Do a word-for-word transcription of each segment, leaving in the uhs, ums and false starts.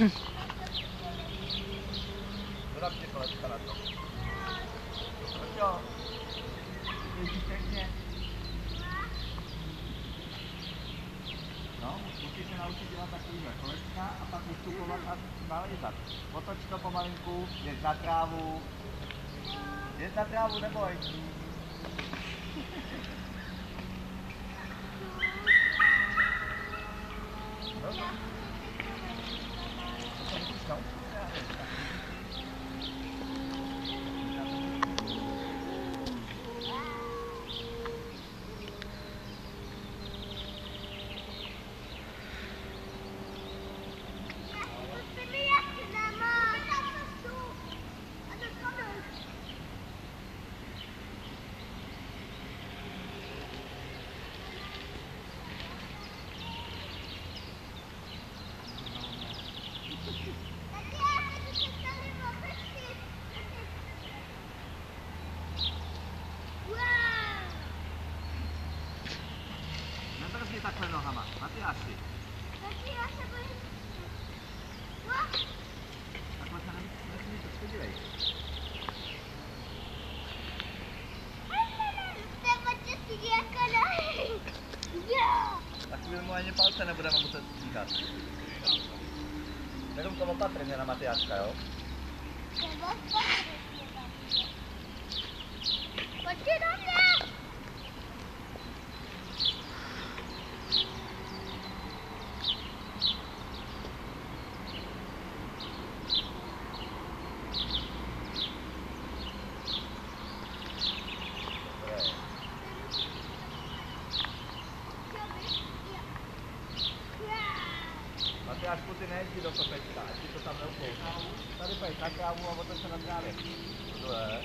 Zrabně kolecka na to. Tak jo. Ježíš pěkně. No, musíš se naučit dělat takovýhle kolečka a pak vystupovat a nalejzat. Otoč to pomalinku, jezd na trávu. Jezd na trávu, neboj. No, no. To musíš naučit. Nebrzdi takhle nohama, Matyáši. Takhle se nesmí to, podívej. Tak chvíli ani palce nebudeme muset stíhat. Jenom to opatrně na Matyáška, jo? Pojďte do mě! Matyášku, ty nejdi do kopečka, ať ti to tam neupouchá. Tady pojď na trávu a otoč se na trávě. To je.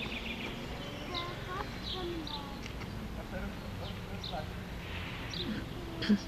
Tak se